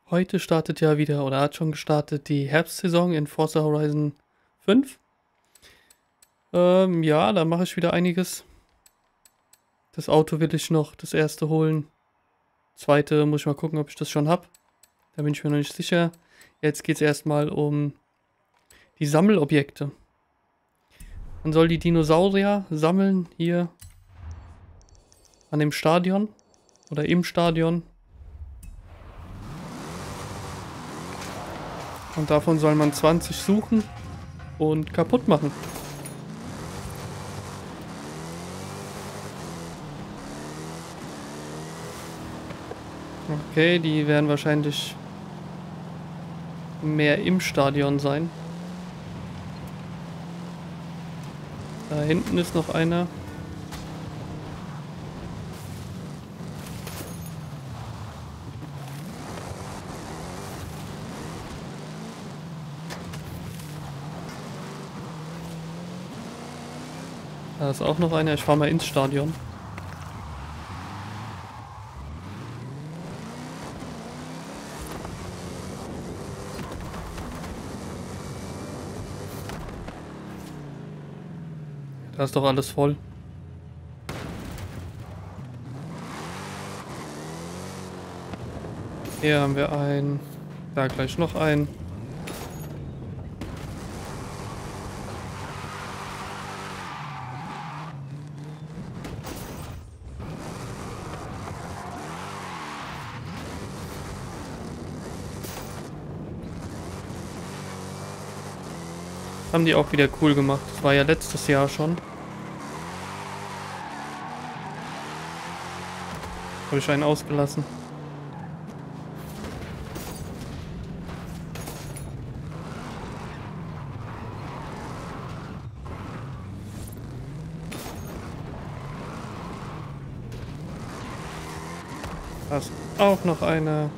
Heute startet ja wieder oder hat schon gestartet die Herbstsaison in Forza Horizon 5. Ja, da mache ich wieder einiges. Das Auto will ich noch das erste holen. Zweite muss ich mal gucken, ob ich das schon habe. Da bin ich mir noch nicht sicher. Jetzt geht es erstmal um die Sammelobjekte. Man soll die Dinosaurier sammeln hier an dem Stadion oder im Stadion. Und davon soll man 20 suchen und kaputt machen. Okay, die werden wahrscheinlich mehr im Stadion sein. Da hinten ist noch einer. Da ist auch noch einer. Ich fahre mal ins Stadion. Da ist doch alles voll. Hier haben wir einen. Da gleich noch einen. Haben die auch wieder cool gemacht. Das war ja letztes Jahr schon. Habe ich einen ausgelassen. Da ist auch noch einer.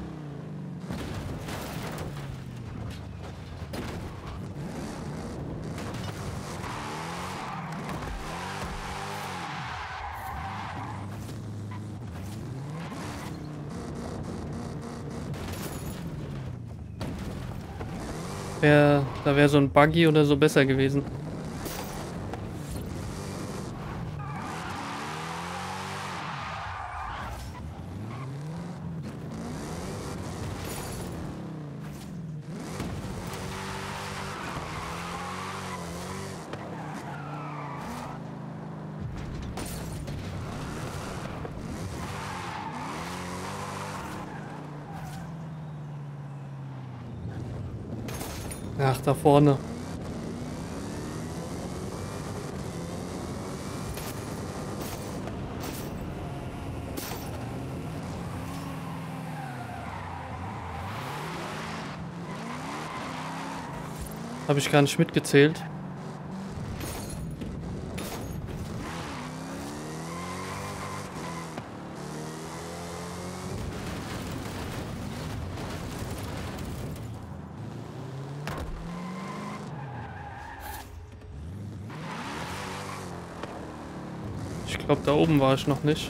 Da wäre so ein Buggy oder so besser gewesen. Ach, da vorne. Habe ich gar nicht mitgezählt. Ich glaube, da oben war ich noch nicht.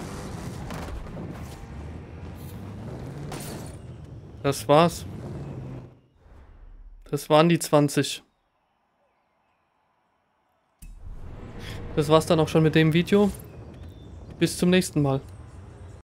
Das war's. Das waren die 20. Das war's dann auch schon mit dem Video. Bis zum nächsten Mal.